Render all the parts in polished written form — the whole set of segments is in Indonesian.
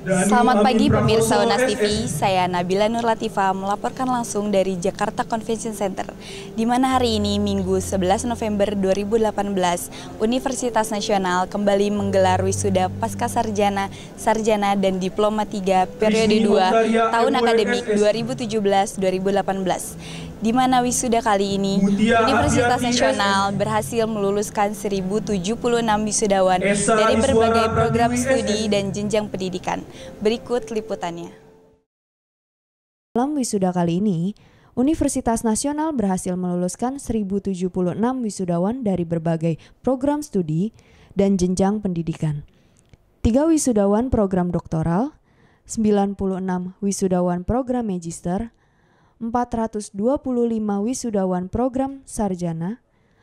Selamat pagi pemirsa Unas TV, saya Nabila Nur Latifah melaporkan langsung dari Jakarta Convention Center, di mana hari ini Minggu 11 November 2018, Universitas Nasional kembali menggelar wisuda pasca sarjana, sarjana dan diploma 3 periode 2 tahun akademik 2017-2018. Di mana wisuda kali ini, Universitas Nasional berhasil meluluskan 1076 wisudawan dari berbagai program studi dan jenjang pendidikan. Berikut liputannya. Dalam wisuda kali ini, Universitas Nasional berhasil meluluskan 1076 wisudawan dari berbagai program studi dan jenjang pendidikan. 3 wisudawan program doktoral, 96 wisudawan program magister, 425 wisudawan program sarjana,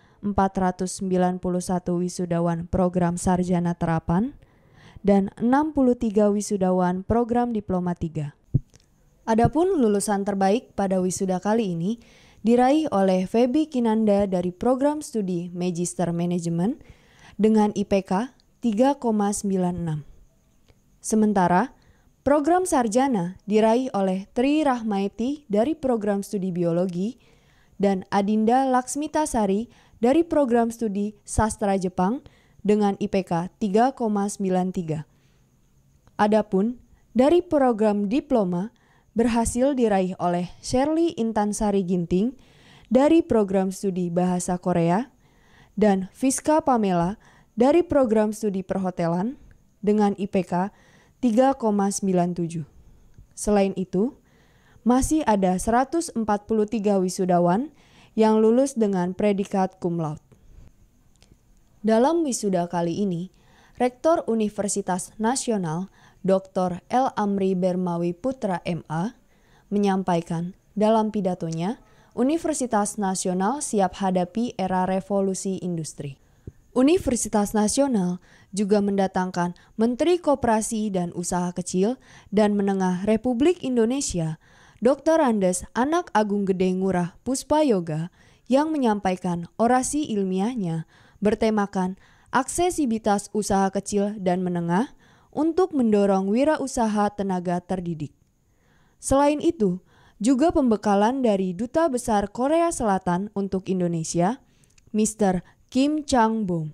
491 wisudawan program sarjana terapan, dan 63 wisudawan program diploma 3. Adapun lulusan terbaik pada wisuda kali ini diraih oleh Feby Kinanda dari program studi Magister Manajemen dengan IPK 3,96. Sementara program sarjana diraih oleh Tri Rahmaiti dari program studi biologi dan Adinda Laksmitasari dari program studi sastra Jepang dengan IPK 3,93. Adapun dari program diploma berhasil diraih oleh Shirley Intansari Ginting dari program studi bahasa Korea dan Fiska Pamela dari program studi perhotelan dengan IPK 3,97. Selain itu, masih ada 143 wisudawan yang lulus dengan predikat cum laude. Dalam wisuda kali ini, Rektor Universitas Nasional Dr. L. Amri Bermawi Putra MA menyampaikan dalam pidatonya, Universitas Nasional siap hadapi era revolusi industri. Universitas Nasional juga mendatangkan Menteri Koperasi dan Usaha Kecil dan Menengah Republik Indonesia, Dr. Andes Anak Agung Gede Ngurah Puspayoga, yang menyampaikan orasi ilmiahnya bertemakan aksesibilitas usaha kecil dan menengah untuk mendorong wirausaha tenaga terdidik. Selain itu, juga pembekalan dari Duta Besar Korea Selatan untuk Indonesia, Mr. Kim Chang-bom.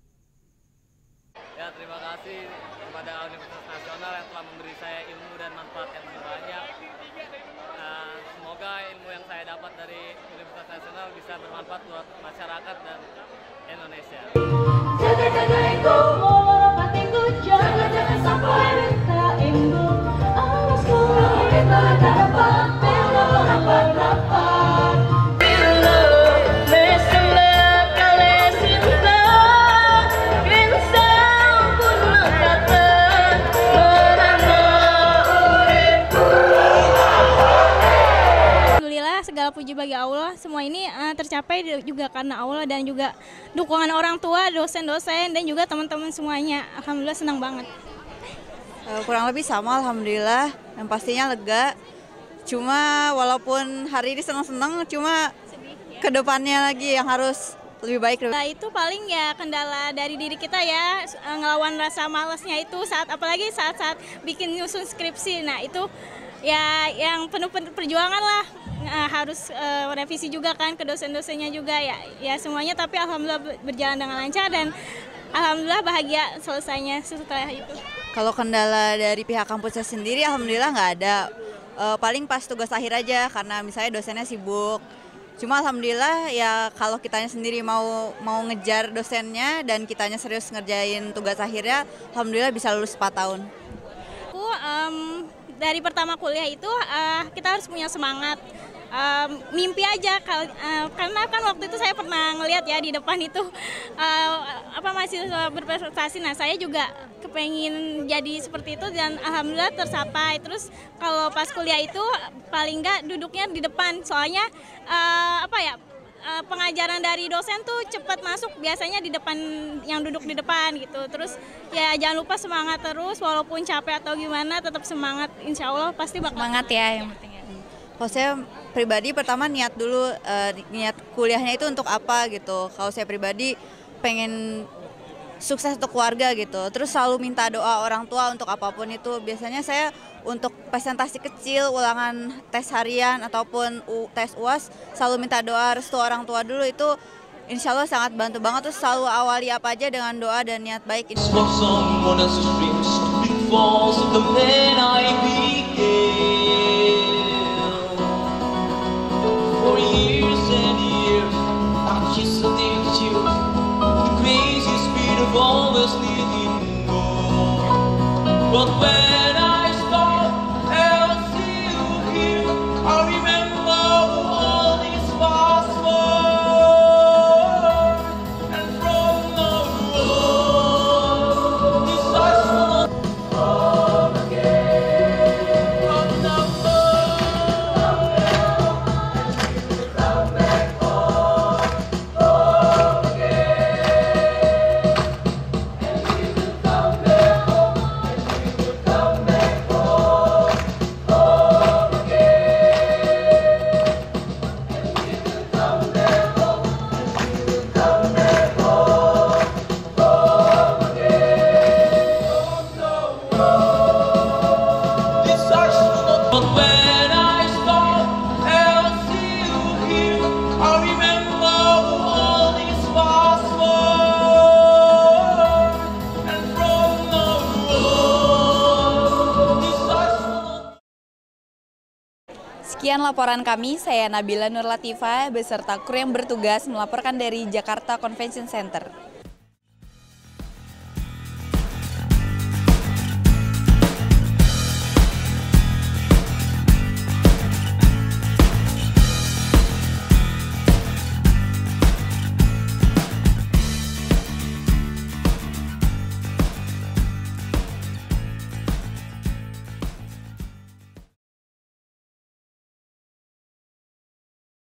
Ya, terima kasih kepada Universitas Nasional yang telah memberi saya ilmu dan manfaat yang banyak. Semoga ilmu yang saya dapat dari Universitas Nasional bisa bermanfaat buat masyarakat dan Indonesia. Jaga-jaga itu, hatiku, jangan sampai minta imbu. Awas kalau kita dapat rapat-rapat. Segala puji bagi Allah, semua ini tercapai juga karena Allah dan juga dukungan orang tua, dosen-dosen, dan juga teman-teman semuanya. Alhamdulillah senang banget. Kurang lebih sama, alhamdulillah. Yang pastinya lega. Cuma walaupun hari ini senang-senang, cuma kedepannya lagi yang harus lebih baik. Nah, itu paling ya kendala dari diri kita ya, ngelawan rasa malasnya itu apalagi saat bikin nyusun skripsi. Nah, itu ya yang penuh perjuangan lah. Harus revisi juga kan ke dosen-dosennya juga ya semuanya, tapi alhamdulillah berjalan dengan lancar dan alhamdulillah bahagia selesainya setelah itu. Kalau kendala dari pihak kampusnya sendiri alhamdulillah nggak ada, paling pas tugas akhir aja karena misalnya dosennya sibuk. Cuma alhamdulillah ya kalau kitanya sendiri mau ngejar dosennya dan kitanya serius ngerjain tugas akhirnya, alhamdulillah bisa lulus 4 tahun. Aku dari pertama kuliah itu kita harus punya semangat. Mimpi aja karena kan waktu itu saya pernah ngelihat ya di depan itu mahasiswa berprestasi. Nah, saya juga kepengin jadi seperti itu dan alhamdulillah tercapai. Terus kalau pas kuliah itu paling nggak duduknya di depan, soalnya pengajaran dari dosen tuh cepat masuk, biasanya di depan, yang duduk di depan gitu. Terus ya jangan lupa semangat terus, walaupun capek atau gimana tetap semangat, insya Allah pasti bakal semangat ya yang penting. Kalau saya pribadi pertama niat dulu, niat kuliahnya itu untuk apa gitu. Kalau saya pribadi pengen sukses untuk keluarga gitu. Terus selalu minta doa orang tua untuk apapun itu. Biasanya saya untuk presentasi kecil, ulangan tes harian ataupun tes UAS selalu minta doa restu orang tua dulu, itu insya Allah sangat bantu banget. Terus selalu awali apa aja dengan doa dan niat baik. Always needing more. But when I stop and see you here, I remember all these past words. And from the world, this I shall not come again. From the world, come back home again. But when I stop and see you here, I remember all these past words. And from the world, this I shall not. Sekian laporan kami, saya Nabila Nur Latifah beserta kru yang bertugas melaporkan dari Jakarta Convention Center.